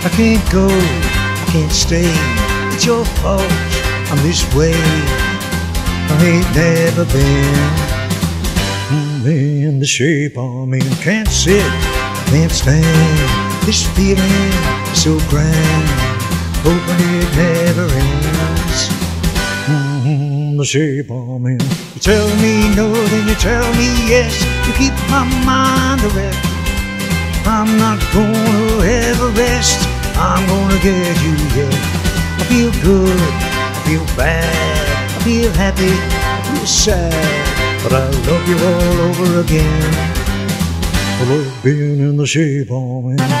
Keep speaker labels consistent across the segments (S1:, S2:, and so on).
S1: I can't go, I can't stay. It's your fault, I'm this way. I ain't never been in the shape I'm in. Can't sit, can't stand. This feeling is so grand, hoping it never ends. The shape I'm in. You tell me no, then you tell me yes. You keep my mind at rest. I'm not gonna ever rest. I'm gonna get you, yeah. I feel good, I feel bad, I feel happy, I feel sad, but I love you all over again. I love being in the shape I'm in.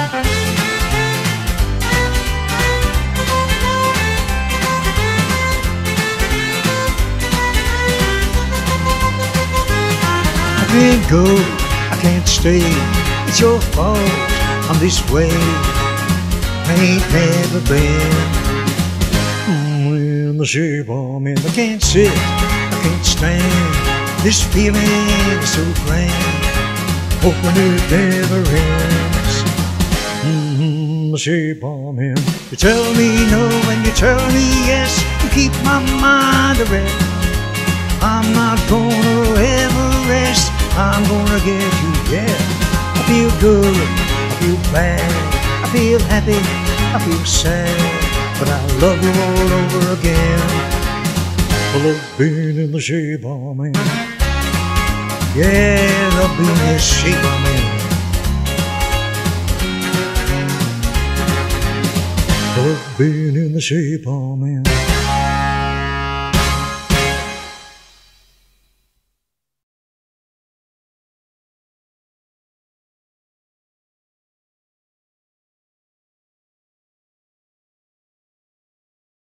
S1: I can't go, I can't stay. It's your fault, I'm this way. I ain't never been in the shape I'm in. I can't sit, I can't stand. This feeling is so grand, hoping it never ends. The shape I'm in. You tell me no and you tell me yes. You keep my mind at rest. I'm not gonna ever rest. I'm gonna get you, yeah. I feel good, I feel bad, I feel happy, I feel sad, but I love you all over again. I love being in the shape I'm in. Yeah, I love being in the shape I'm in. I love being in the shape I'm in.